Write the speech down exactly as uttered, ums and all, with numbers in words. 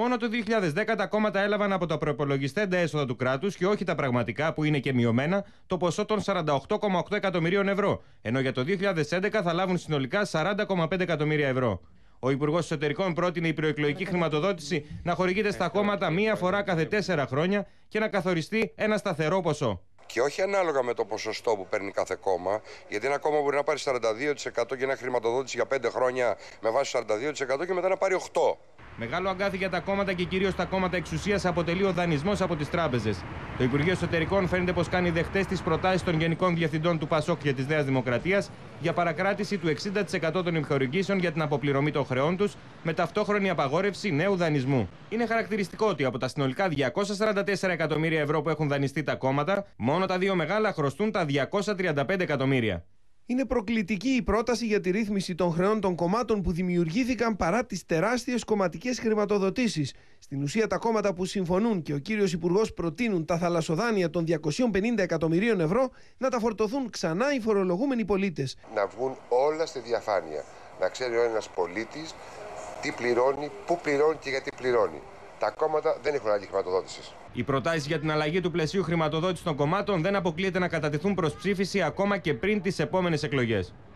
Μόνο το δύο χιλιάδες δέκα τα κόμματα έλαβαν από τα προϋπολογιστέντα έσοδα του κράτους και όχι τα πραγματικά που είναι και μειωμένα το ποσό των σαράντα οκτώ κόμμα οκτώ εκατομμυρίων ευρώ, ενώ για το δύο χιλιάδες έντεκα θα λάβουν συνολικά σαράντα κόμμα πέντε εκατομμύρια ευρώ. Ο Υπουργός Εσωτερικών πρότεινε η προεκλογική χρηματοδότηση να χορηγείται στα κόμματα μία φορά κάθε τέσσερα χρόνια και να καθοριστεί ένα σταθερό ποσό. Και όχι ανάλογα με το ποσοστό που παίρνει κάθε κόμμα, γιατί ένα κόμμα μπορεί να πάρει σαράντα δύο τοις εκατό και να χρηματοδότηση για πέντε χρόνια με βάση σαράντα δύο τοις εκατό και μετά να πάρει οκτώ τοις εκατό. Μεγάλο αγκάθι για τα κόμματα και κυρίως τα κόμματα εξουσίας αποτελεί ο δανεισμός από τις τράπεζες. Το Υπουργείο Εσωτερικών φαίνεται πως κάνει δεχτές τις προτάσεις των γενικών διευθυντών του ΠΑΣΟΚ και της Νέας Δημοκρατίας για παρακράτηση του εξήντα τοις εκατό των επιχορηγήσεων για την αποπληρωμή των χρεών τους, με ταυτόχρονη απαγόρευση νέου δανεισμού. Είναι χαρακτηριστικό ότι από τα συνολικά διακόσια σαράντα τέσσερα εκατομμύρια ευρώ που έχουν δανειστεί τα κόμματα, μόνο τα δύο μεγάλα χρωστούν τα διακόσια τριάντα πέντε εκατομμύρια. Είναι προκλητική η πρόταση για τη ρύθμιση των χρεών των κομμάτων που δημιουργήθηκαν παρά τις τεράστιες κομματικές χρηματοδοτήσεις. Στην ουσία, τα κόμματα που συμφωνούν και ο κύριος Υπουργός προτείνουν τα θαλασσοδάνεια των διακοσίων πενήντα εκατομμυρίων ευρώ να τα φορτωθούν ξανά οι φορολογούμενοι πολίτες. Να βγουν όλα στη διαφάνεια. Να ξέρει ο ένας πολίτης τι πληρώνει, πού πληρώνει και γιατί πληρώνει. Τα κόμματα δεν έχουν άλλη χρηματοδότηση. Οι προτάσεις για την αλλαγή του πλαισίου χρηματοδότησης των κομμάτων δεν αποκλείεται να κατατεθούν προς ψήφιση ακόμα και πριν τις επόμενες εκλογές.